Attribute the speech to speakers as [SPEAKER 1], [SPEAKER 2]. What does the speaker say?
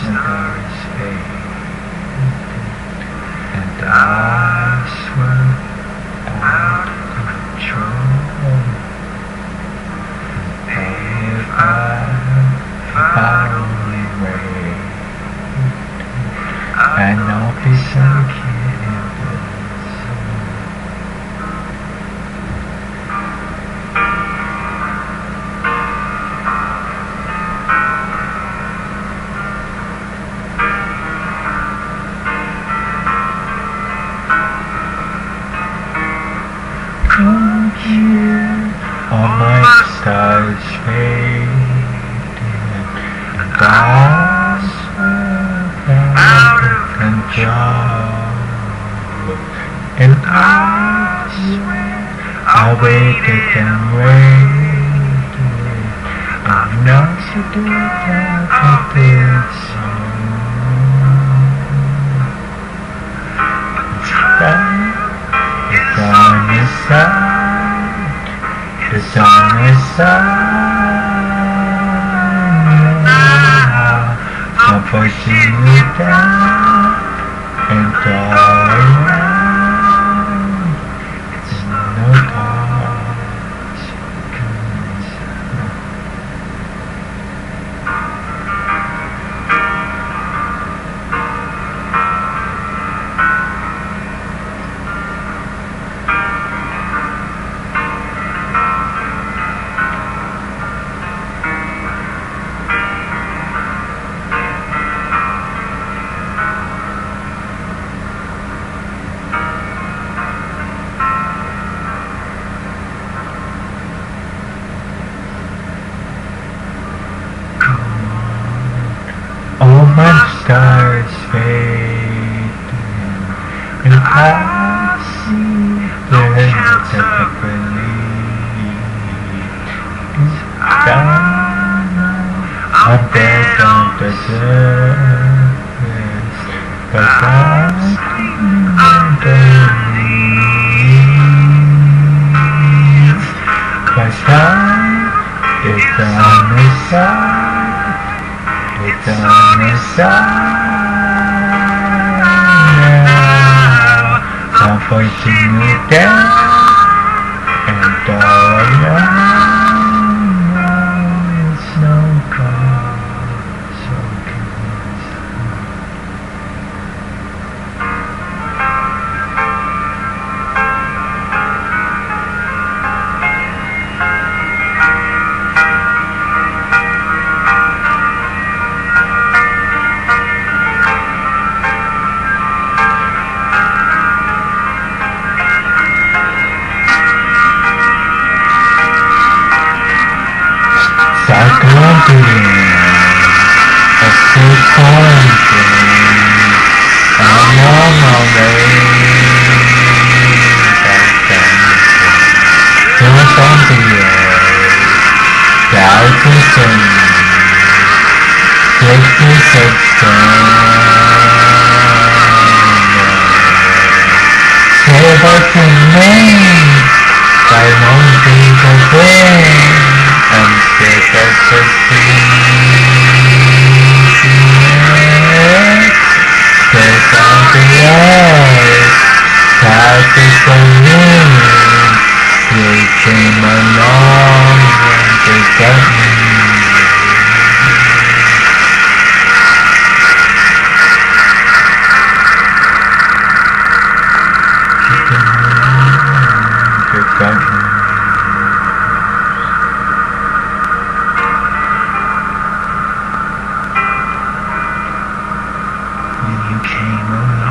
[SPEAKER 1] stars fade, and I swim out of control. If I only wait, and I'll be so come here, all my stars fading, and I swear out of control. And I swear I waited and waited. I'm not so different from this song. The sun is out now. I'm pushing you down and all around. It's no all my stars fading, and I see the heavens that believe is down. I'm dead on the surface, but I'm underneath. My side is on the side. It's on the side now. I'm pushing you down and all around. It's no cause, okay. Cyclopean, a sick quarantine. I'm on my way back down to the frontier, down to sun, 66 say what you mean, by one people there. I'm sick of the sea, sick of the earth, tired of the wind. You came along to get me. You came along to get me. You came along.